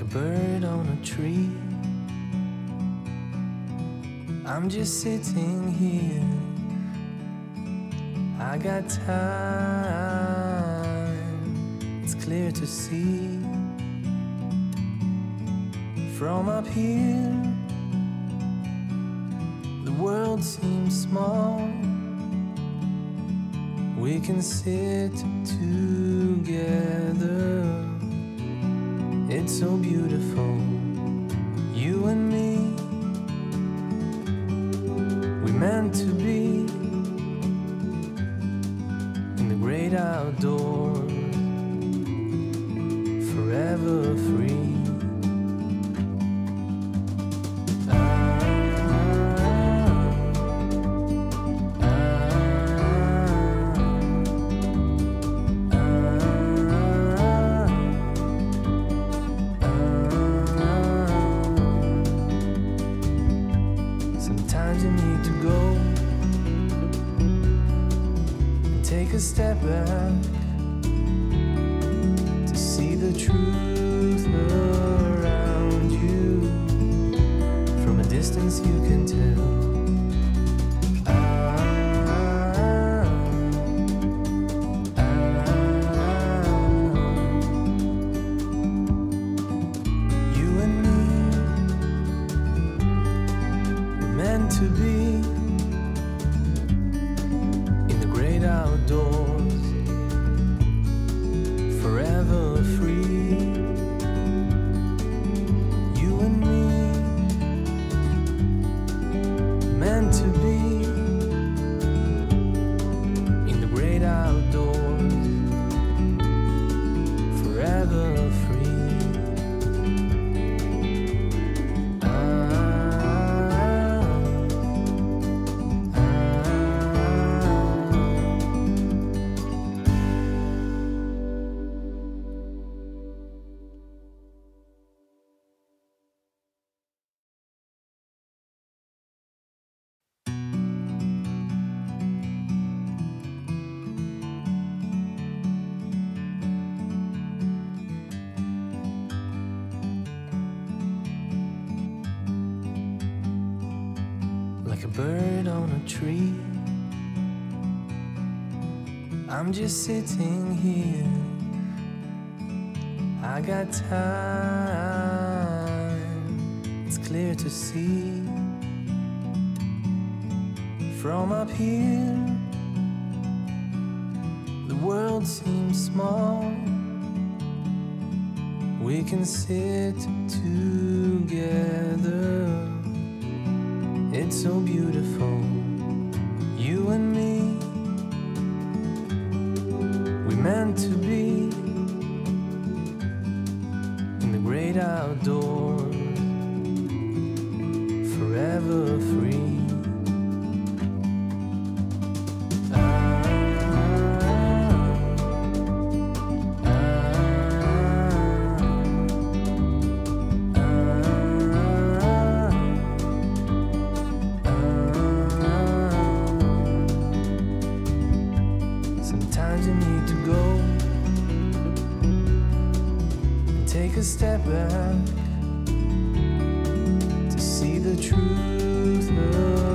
bird on a tree. I'm just sitting here. I got time, it's clear to see. From up here, the world seems small. We can sit together. It's so beautiful, you and me. We meant to be in the great outdoors, forever free. Sometimes you need to go and take a step back to see the truth around you. From a distance you can tell. You and me, we're meant to be in the great outdoors, forever free. You and me, meant to be in the great outdoors, forever free. Like a bird on a tree, I'm just sitting here. I got time, it's clear to see. From up here, the world seems small. We can sit together. It's so beautiful, you and me. We meant to be in the great outdoors, forever free. Sometimes you need to go and take a step back to see the truth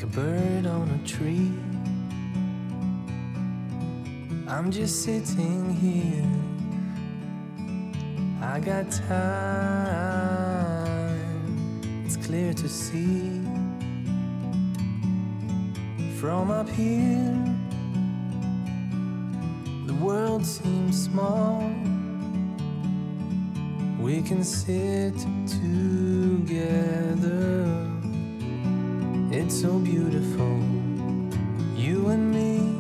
a bird on a tree. I'm just sitting here. I got time, it's clear to see. From up here, the world seems small. We can sit together. It's so beautiful, you and me.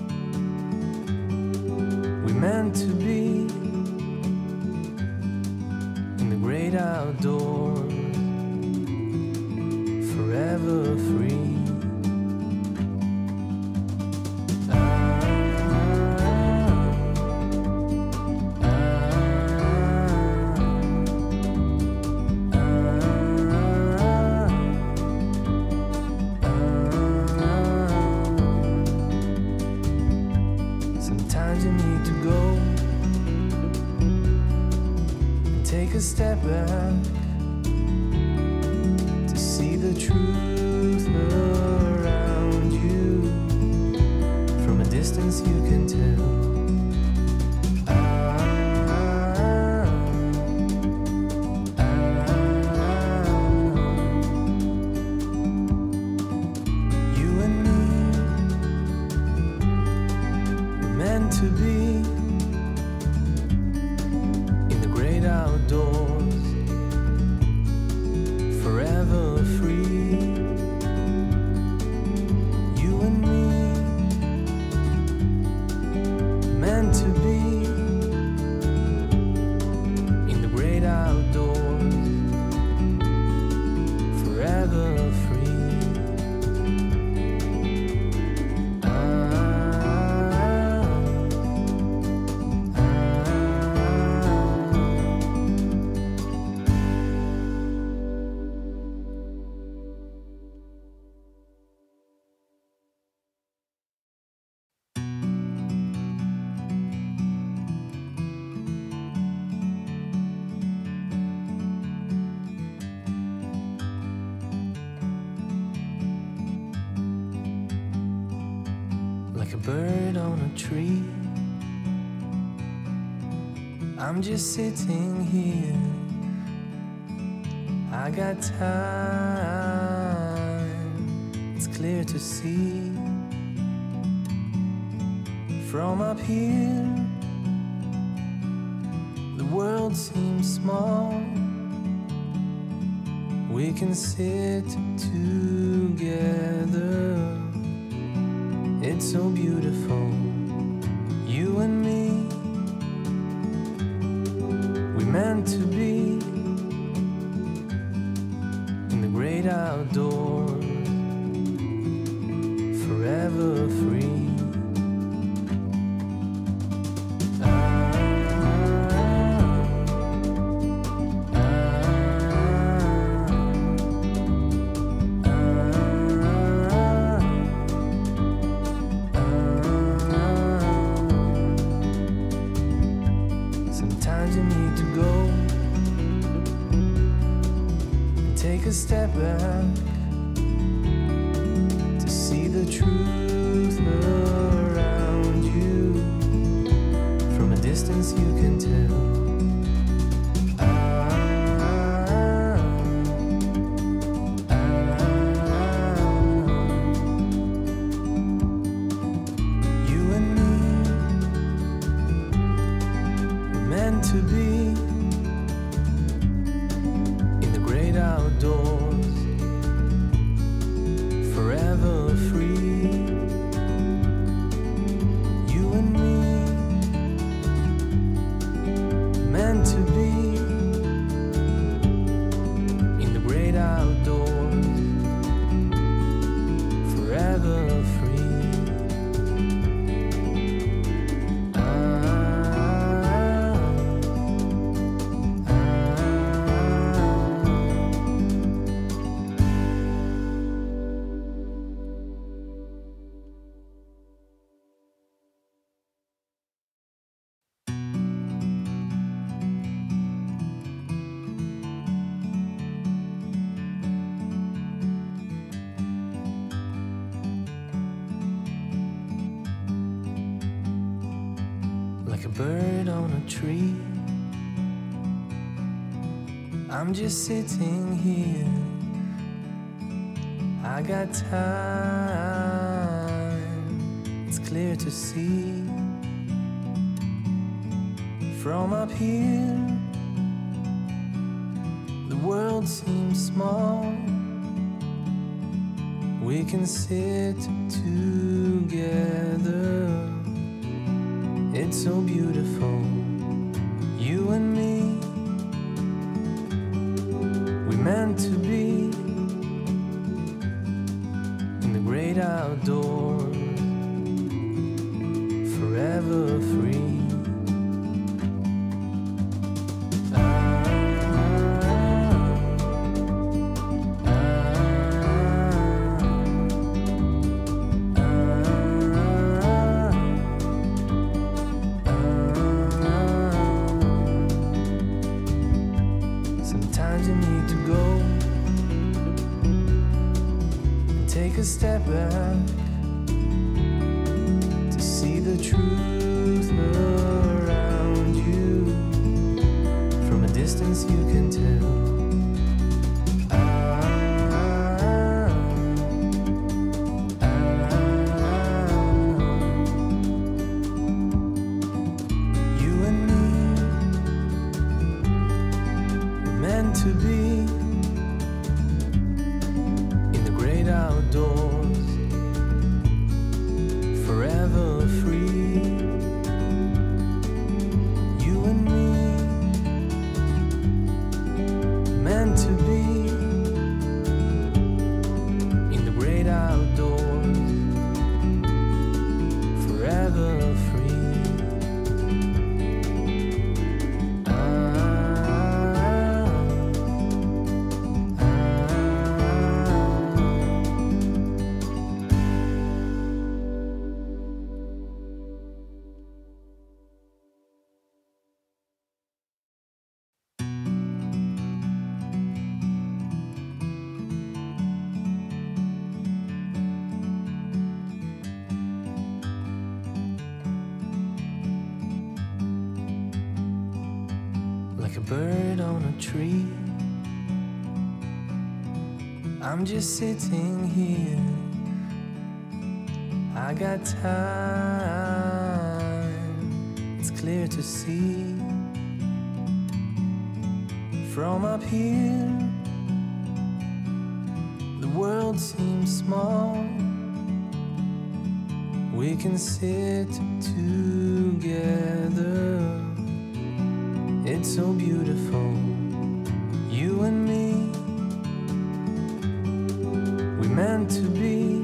We meant to be in the great outdoors, forever free. Sometimes you need to go and take a step back to see the truth around you. From a distance you can tell. You and me, we're meant to be in the great outdoors, forever free. You and me, meant to be in the great outdoors, forever free. Like a bird on a tree, I'm just sitting here. I got time, it's clear to see. From up here, the world seems small. We can sit together. It's so beautiful, you and me. We meant to be in the great outdoors, forever free. Sometimes you need to go and take a step back to see the truth around you. From a distance you can tell. You and me, meant to be in the great outdoors, forever free. You and me, meant to be in the great outdoors, forever free. bird on a tree. I'm just sitting here. I got time, it's clear to see. From up here, the world seems small. We can sit together. It's so beautiful, you and me. We meant to be in the great outdoors, forever free. Sometimes you need to go and take a step back to see the truth around you. From a distance you can tell. To be in the great outdoors, forever free. You and me, meant to be in the great outdoors, forever free. Like a bird on a tree, I'm just sitting here. I got time, it's clear to see. From up here, the world seems small. We can sit together. It's so beautiful, you and me. We meant to be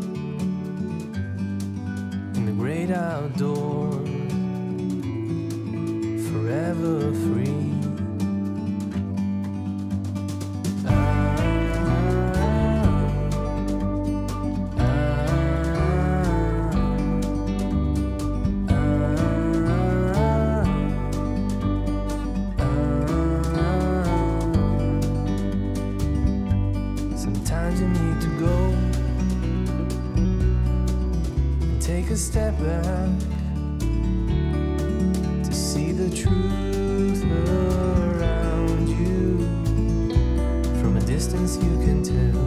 in the great outdoors, forever free. Sometimes you need to go and take a step back to see the truth around you. From a distance you can tell.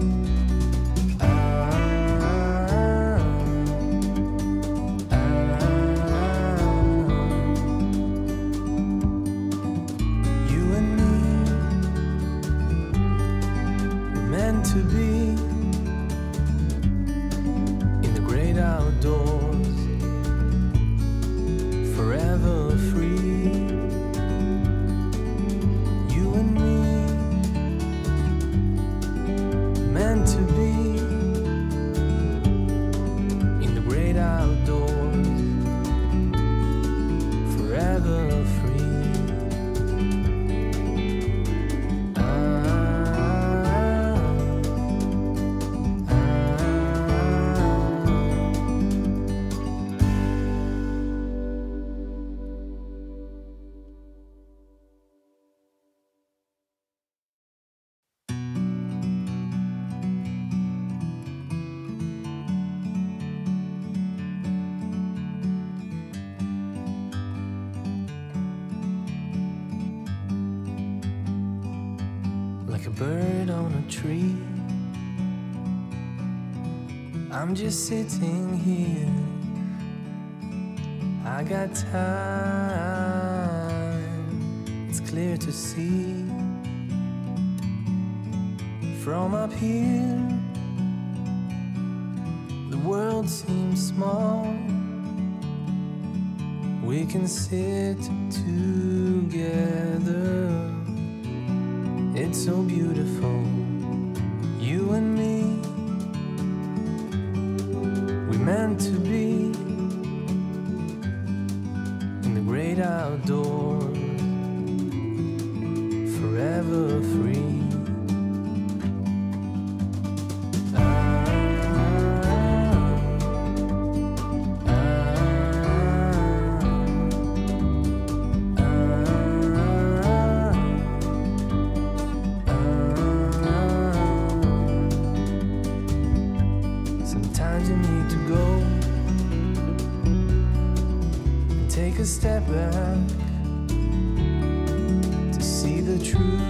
You and me, meant to be in the great outdoors, forever free. You and me, meant to be in the great outdoors, forever free. like a bird on a tree. I'm just sitting here, I got time, it's clear to see. From up here, the world seems small. We can sit together, it's so beautiful, you and me. We meant to be in the great outdoors, forever free. Sometimes you need to go and take a step back to see the truth.